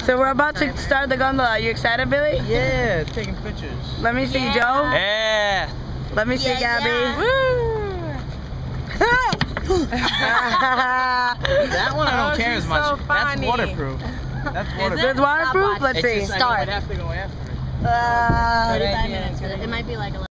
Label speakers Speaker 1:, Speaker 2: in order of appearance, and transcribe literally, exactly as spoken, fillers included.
Speaker 1: So we're about to start the gondola. Are you excited, Billy?
Speaker 2: Yeah, taking pictures.
Speaker 1: Let me see,
Speaker 3: Yeah.
Speaker 1: Joe.
Speaker 2: Yeah.
Speaker 1: Let me see,
Speaker 3: Yeah,
Speaker 1: Gabby.
Speaker 3: yeah.
Speaker 2: That one I don't
Speaker 4: Oh,
Speaker 2: care
Speaker 4: she's
Speaker 2: as much.
Speaker 4: so
Speaker 2: That's
Speaker 4: funny.
Speaker 2: waterproof. That's
Speaker 1: Is
Speaker 2: waterproof.
Speaker 1: it waterproof?
Speaker 3: Stopwatch.
Speaker 1: Let's
Speaker 2: It's
Speaker 1: see.
Speaker 2: just, I
Speaker 3: Start.
Speaker 2: would have to go after it.
Speaker 1: Uh,
Speaker 3: thirty-five minutes. It might be like a